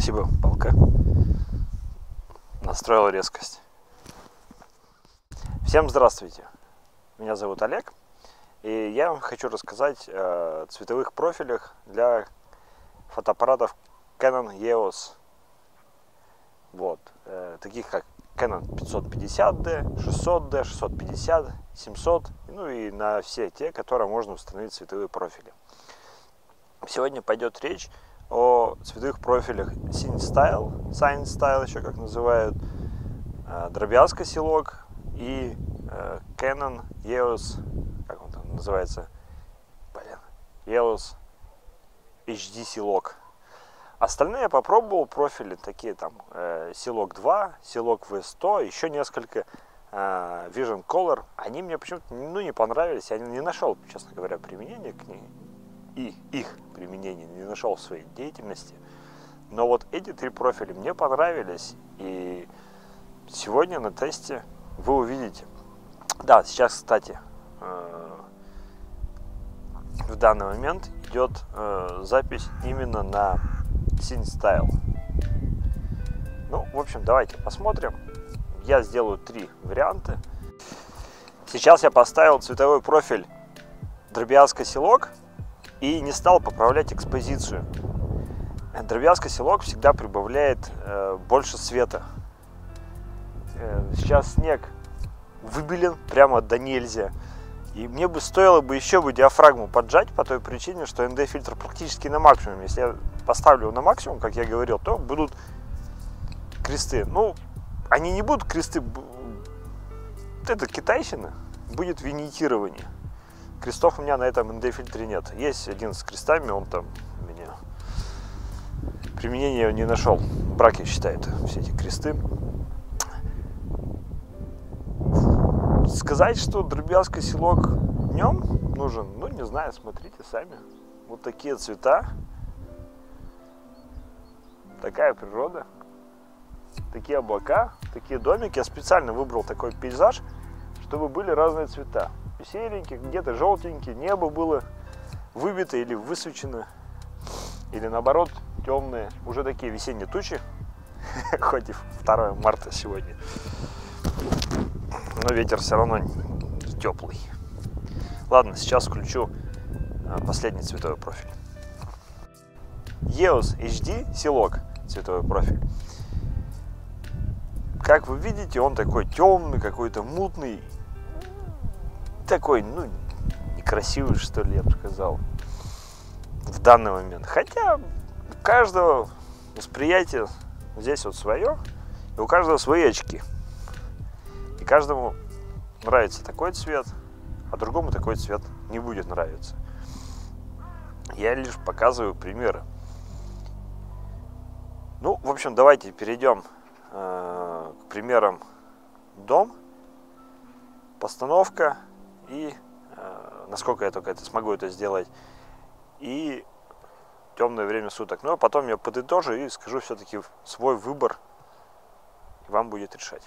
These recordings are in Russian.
Спасибо, палка. Настроил резкость. Всем здравствуйте. Меня зовут Олег. И я вам хочу рассказать о цветовых профилях для фотоаппаратов Canon EOS. Вот. Таких как Canon 550D, 600D, 650, 700. Ну и на все те, которые можно установить цветовые профили. Сегодня пойдет речь о цветовых профилях Science Style, еще как называют, дробязка силок и Canon EOS, как он там называется, EOS HD силок. Остальные я попробовал профили, такие там силок 2, силок V100, еще несколько Vision Color. Они мне почему-то не понравились, я не нашел, честно говоря, применения к ним. И их применение не нашел в своей деятельности. Но вот эти три профиля мне понравились. И сегодня на тесте вы увидите. Да, сейчас, кстати, в данный момент идет запись именно на SceneStyle. Ну, в общем, давайте посмотрим. Я сделаю три варианта. Сейчас я поставил цветовой профиль дробязка силок и не стал поправлять экспозицию. Дробязка силок всегда прибавляет больше света. Сейчас снег выбелен прямо до нельзя. И мне бы стоило бы еще диафрагму поджать по той причине, что ND фильтр практически на максимум. Если я поставлю его на максимум, как я говорил, то будут кресты. Ну, они не будут кресты. Это китайщина. Будет винитирование. Крестов у меня на этом ND фильтре нет. Есть один с крестами, он там у меня применения не нашел. Браки считает все эти кресты. Сказать, что дробязка силок днем нужен, ну не знаю, смотрите сами. Вот такие цвета, такая природа, такие облака, такие домики. Я специально выбрал такой пейзаж, чтобы были разные цвета. Серенькие, где-то желтенькие, небо было выбито или высвечено, или наоборот темные, уже такие весенние тучи, хоть и 2 марта сегодня, но ветер все равно теплый. Ладно, сейчас включу последний цветовой профиль. EOS HD силок цветовой профиль. Как вы видите, он такой темный, какой-то мутный, такой, ну, некрасивый, что ли, я бы сказал, в данный момент. Хотя у каждого восприятие здесь вот свое, и у каждого свои очки. И каждому нравится такой цвет, а другому такой цвет не будет нравиться. Я лишь показываю примеры. Ну, в общем, давайте перейдем к примерам дом, постановка и насколько я только смогу это сделать, и темное время суток. Ну, а потом я подытожу и скажу все-таки свой выбор, и вам будет решать.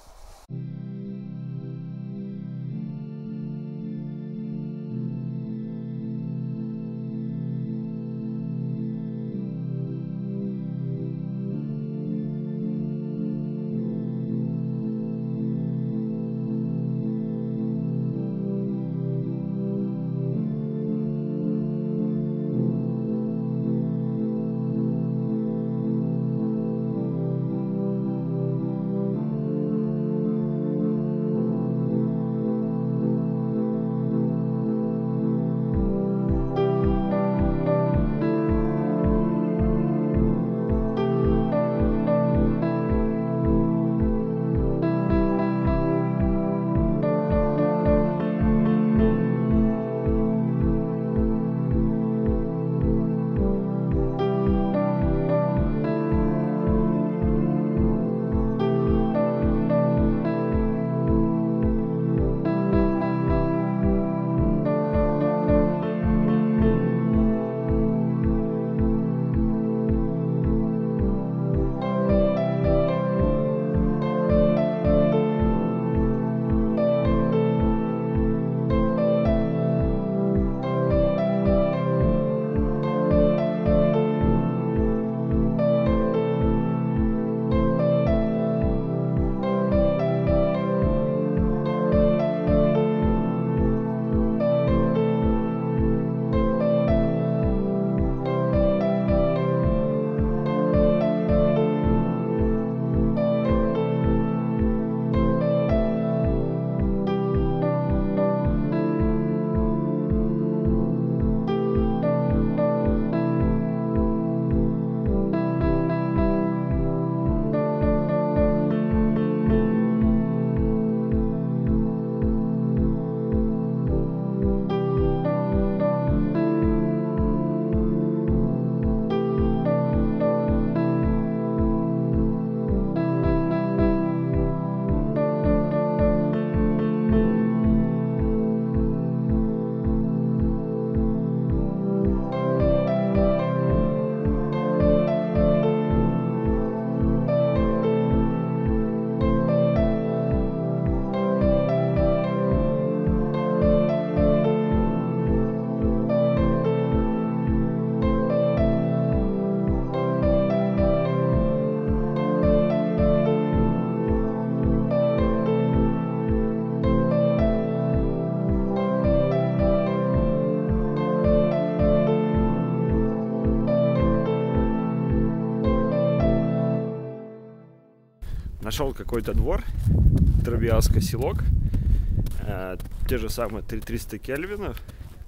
Нашел какой-то двор, Дробязка селок, те же самые 3300 кельвинов,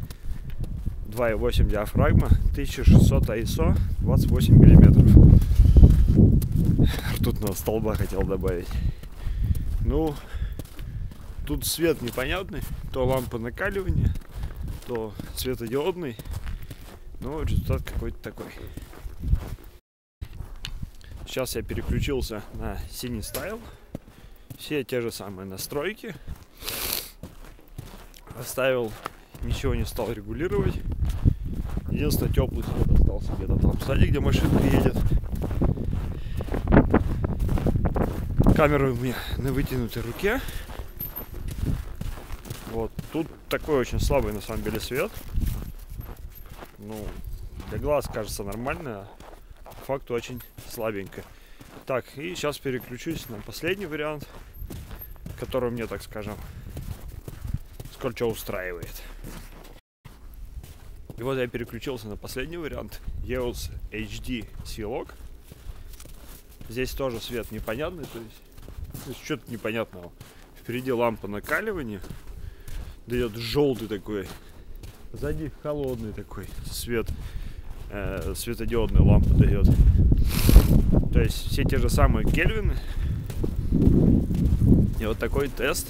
2,8 диафрагма, 1600 ISO, 28 миллиметров. Ртутного столба хотел добавить. Ну, тут свет непонятный, то лампа накаливания, то светодиодный, но результат какой-то такой. Сейчас я переключился на синий стайл. Все те же самые настройки. Оставил, ничего не стал регулировать. Единственное, теплый свет остался где-то там в саде, где машинка едет. Камера у меня на вытянутой руке. Вот. Тут такой очень слабый на самом деле свет. Ну, для глаз кажется нормально, а по факту очень слабенько. Так, и сейчас переключусь на последний вариант, который мне, так скажем, сколько устраивает. И вот я переключился на последний вариант, EOS HD C-Log. Здесь тоже свет непонятный, то есть что-то непонятного. Впереди лампа накаливания, дает желтый такой, сзади холодный такой свет, светодиодная лампа дает. То есть все те же самые кельвины. И вот такой тест.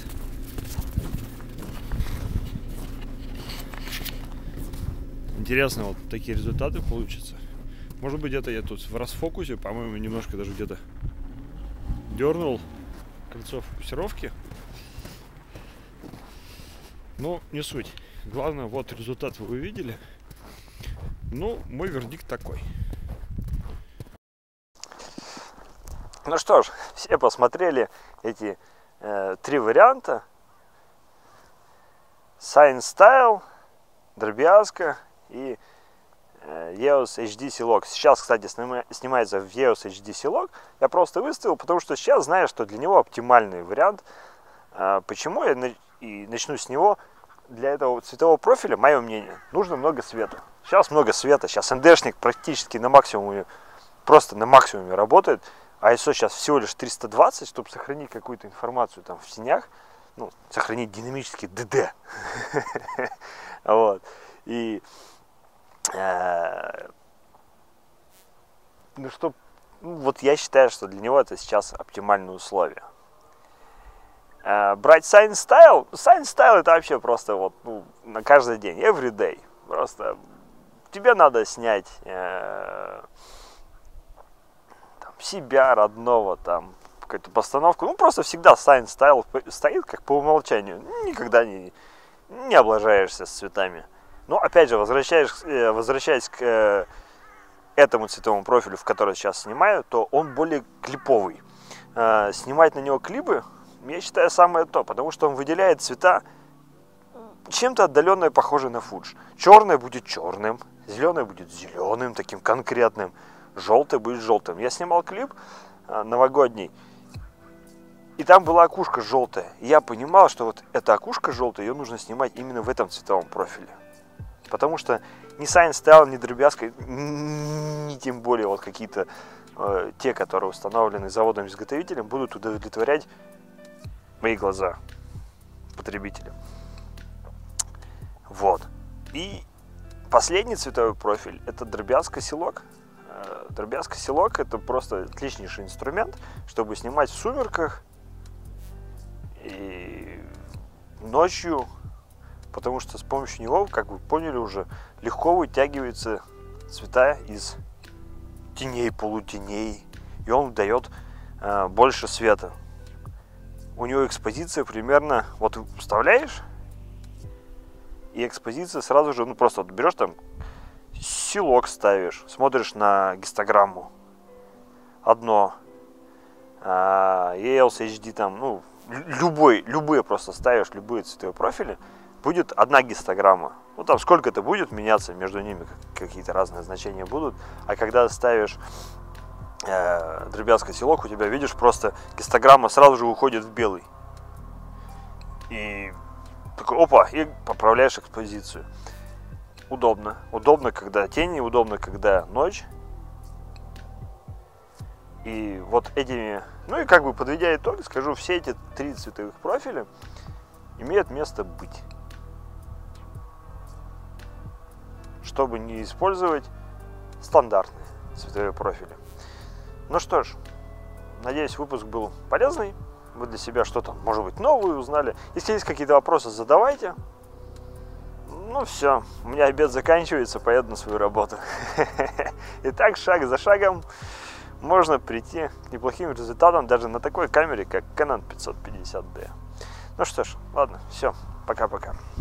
Интересно, вот такие результаты получатся. Может быть, где-то я тут в расфокусе, по-моему, немножко даже где-то дернул кольцо фокусировки. Но не суть. Главное, вот результат вы увидели. Ну, мой вердикт такой. Ну что ж, все посмотрели эти 3 варианта. Science Style, Дробязка и EOS HD C-Log. Сейчас, кстати, снимается в EOS HD C-Log. Я просто выставил, потому что сейчас знаю, что для него оптимальный вариант. Почему я начну с него? Для этого цветового профиля, мое мнение, нужно много света. Сейчас много света. Сейчас ND-шник практически на максимуме, просто на максимуме работает. ISO сейчас всего лишь 320, чтобы сохранить какую-то информацию там в тенях. Ну, сохранить динамический DD. Вот. И вот я считаю, что для него это сейчас оптимальные условия. Брать Science Style. Science Style это вообще просто вот, ну, на каждый день, every day. Просто тебе надо снять себя родного, там, какую-то постановку. Ну, просто всегда Science Style стоит как по умолчанию. Никогда не облажаешься с цветами. Но, опять же, возвращаясь к этому цветовому профилю, в который сейчас снимаю, то он более клиповый. Снимать на него клипы, я считаю, самое то, потому что он выделяет цвета чем-то отдаленно похожие на фудж. Черное будет черным, зеленое будет зеленым, таким конкретным. Желтый будет желтым. Я снимал клип новогодний, и там была окушка желтая. И я понимал, что вот эта окушка желтая, ее нужно снимать именно в этом цветовом профиле. Потому что ни Science Style, ни Дробязка, ни тем более вот какие-то те, которые установлены заводом-изготовителем, будут удовлетворять мои глаза потребителям. Вот. И последний цветовой профиль — это Дробязка C-Log. Дробязка C-Log — это просто отличнейший инструмент, чтобы снимать в сумерках и ночью, потому что с помощью него, как вы поняли уже, легко вытягиваются цвета из теней, полутеней, и он дает больше света. У него экспозиция примерно, вот вставляешь, и экспозиция сразу же, ну просто вот берешь там, C-Log ставишь, смотришь на гистограмму, одно, EOS HD там, ну, любые просто ставишь, любые цветовые профили, будет одна гистограмма. Ну там сколько это будет меняться между ними, какие-то разные значения будут. А когда ставишь Дробязка C-Log, у тебя, видишь, просто гистограмма сразу же уходит в белый. И такой, опа, и поправляешь экспозицию. Удобно. Удобно, когда тени, удобно, когда ночь. И вот этими, ну и как бы подведя итог, скажу, все эти 3 цветовых профиля имеют место быть, чтобы не использовать стандартные цветовые профили. Ну что ж, надеюсь, выпуск был полезный, вы для себя что-то, может быть, новое узнали. Если есть какие-то вопросы, задавайте. Ну все, у меня обед заканчивается, поеду на свою работу. Итак, шаг за шагом можно прийти к неплохим результатам даже на такой камере, как Canon 550D. Ну что ж, ладно, все, пока-пока.